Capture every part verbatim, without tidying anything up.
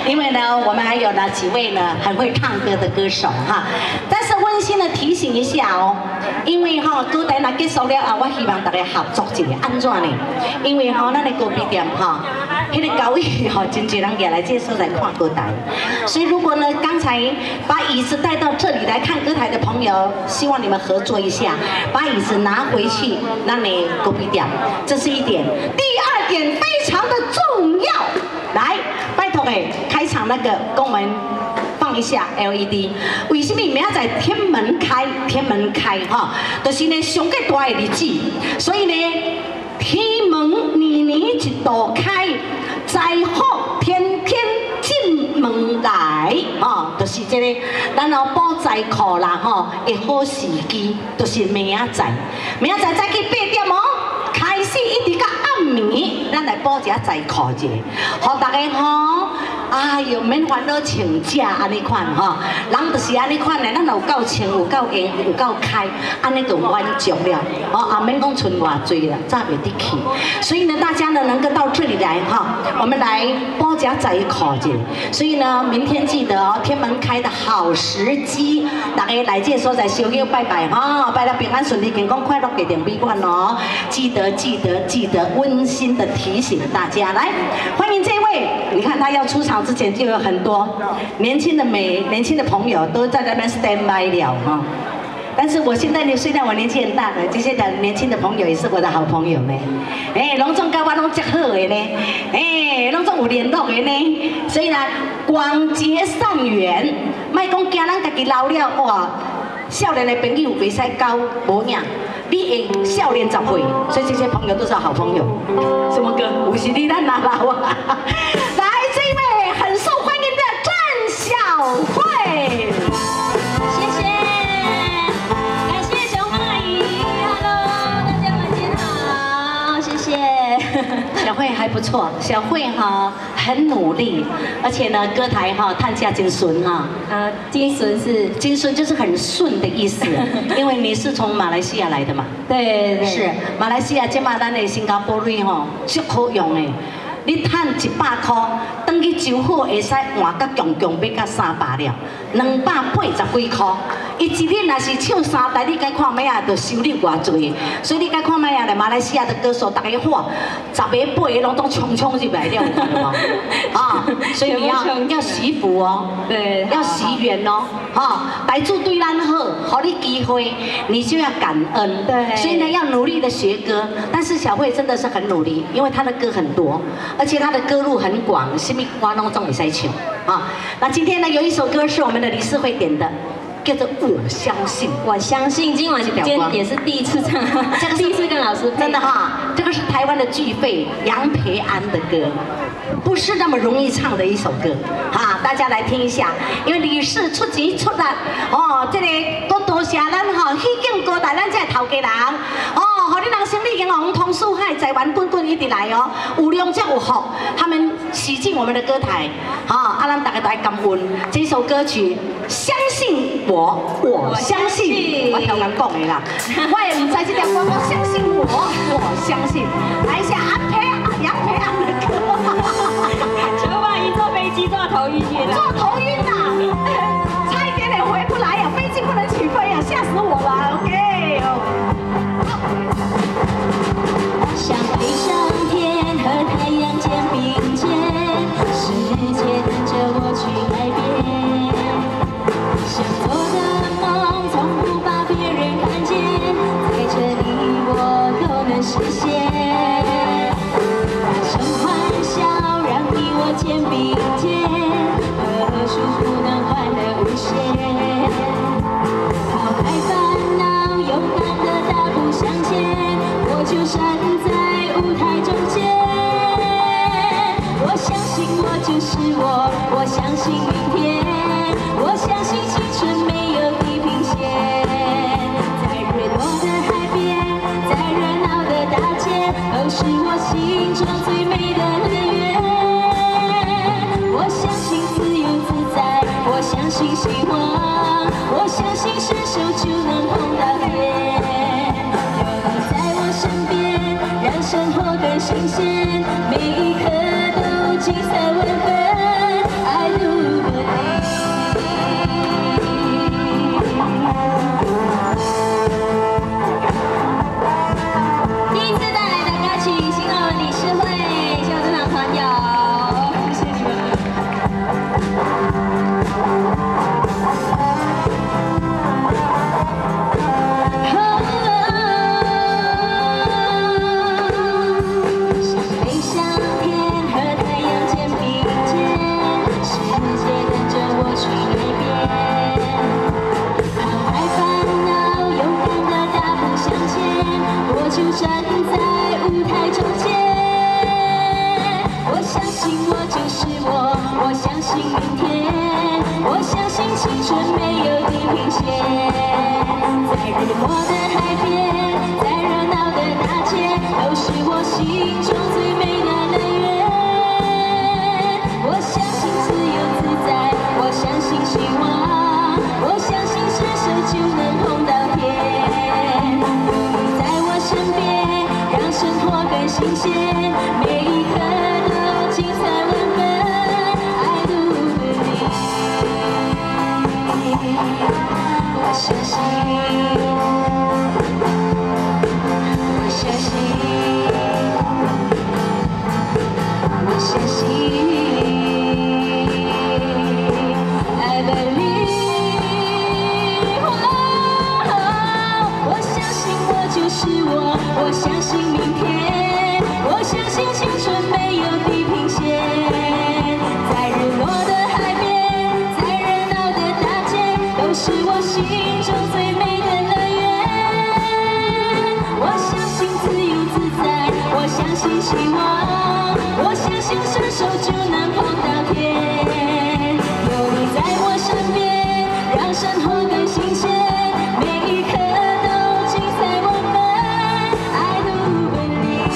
因为呢，我们还有呢几位呢很会唱歌的歌手哈。但是温馨的提醒一下哦，因为哈歌台若结束了啊，我希望大家合作一下，安怎呢？因为哈，咱的歌比店哈，迄个高椅哈，真侪人也来这所来看歌台。所以如果呢，刚才把椅子带到这里来看歌台的朋友，希望你们合作一下，把椅子拿回去，让你歌比店。这是一点。第二点非常的重要，来，拜托诶，开场那个跟我们放一下 L E D。为什么明仔载天门开？天门开哈，就是呢上个大的日子，所以呢天门年年一道开，灾祸天天进门来，哦，就是这个，咱哦补财库啦吼，的好时机，就是明仔载，明仔载再去八点哦。开始一直到暗暝，咱来补一下财库者，互大家吼，哎哟，免烦恼请假安尼款吼，人就是安尼款的，咱有够清，有够闲，有够开，安尼就满足了，哦，也免讲剩偌济啦，早袂得去。所以呢，大家呢能够到这里来哈，我们来补一下财库者。所以呢，明天记得哦，天门开的好时机，大家来这所在烧香拜拜哈，拜了平安顺利、健康快乐、家庭美满哦，记得。记得记得，温馨的提醒大家，来欢迎这位。你看他要出场之前，就有很多年轻的美、年轻的朋友都在那边 stand by 了哈。但是我现在呢，虽然我年纪很大了，这些的年轻的朋友也是我的好朋友呢。哎，拢总跟我拢结好的呢，哎，拢总有联络的呢。所以呢，广结善缘，莫讲惊咱家己老了哇，少年的朋友袂使交无影。你会少年十岁，所以这些朋友都是好朋友。什么歌？有时你咱拿老啊！来，这一位很受欢迎的郑小慧， 谢谢，感谢熊阿姨 ，Hello， 大家晚间好，谢谢。 小慧还不错，小慧哈很努力，而且呢歌台哈探价真顺哈。 呃，金顺是金顺就是很顺的意思，因为你是从马来西亚来的嘛。 对对。 是马来西亚这嘛咱的新加坡瑞吼足好用的，你赚一百块，等去周好会使换甲强强要到三百了，两百八十几块。伊一日若是唱三台，你该看咩啊？就收入偌济，所以你该看咩啊？来马来西亚的歌手，大家哇，十个八个拢都冲冲入来了，看到吗？啊，所以你要要惜福哦， 对， 要惜缘哦，哈，来助对咱好，好你机会，你就要感恩。 对， 所以呢，要努力的学歌。但是小慧真的是很努力，因为她的歌很多，而且她的歌路很广，什么歌拢总会使唱啊。那今天呢，有一首歌是我们的理事会点的。叫做我相信， 我相信今晚今天也是第一次唱， 这个第一次跟老师真的哈，这个是台湾的巨肺杨培安的歌，不是那么容易唱的一首歌，哈，大家来听一下，因为理事出钱出力，哦，这个都多谢咱哈，喜景歌台咱这头家人，哦，好你人生意银行通四海，财源滚滚一直来哦，有量才有福，他们洗进我们的歌台，哈，啊，咱大家都来感恩这首歌曲，相信我。我我相信，我调人讲的啦，我也唔知这条歌，我相信我，我相信。来一下安培杨培安的歌， 求阿姨坐飞机坐头晕晕了， 坐头晕呐，差一点点回不来呀，飞机不能起飞呀，吓死我了。OK， 想飞上天和太阳肩并肩，世界等着我去改变。想做的梦，从不把别人看见，在这里我都能实现。大声欢笑，让你我肩并肩，何处不能欢乐无限？抛开烦恼，勇敢的大步向前，我就站在舞台中间。我相信我就是我，我相信明天。我相信青春没有地平线，在日落的海边，在热闹的大街，都是我心中最美的乐园。我相信自由自在，我相信希望，我相信伸手就能碰到天。有你在我身边，让生活更新鲜，每一刻都金色温暖。 信明天，我相信青春没有地平线。在日落的海边，在热闹的大街，都是我心中最美的乐园。我相信自由自在，我相信希望，我相信伸手就能碰到天。有你在我身边，让生活更新鲜，每一刻都精彩万分。I do believe， 我相信，我相信，我相信。I believe， 我相信我就是我，我相信明天，我相信青春没有地平线。在日落的海边，在热闹的大街，都是我心中最美的乐园。我相信自由自在，我相信希望，我相信伸手就能碰到天。有你在我身边，让生活更新鲜，每一刻都精彩万分。I do believe。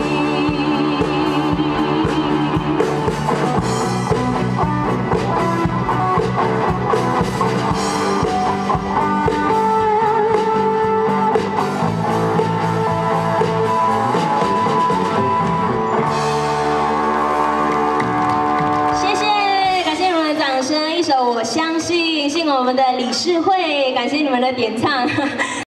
谢谢，感谢你们的掌声。一首《我相信》，谢谢我们的理事会，感谢你们的点唱。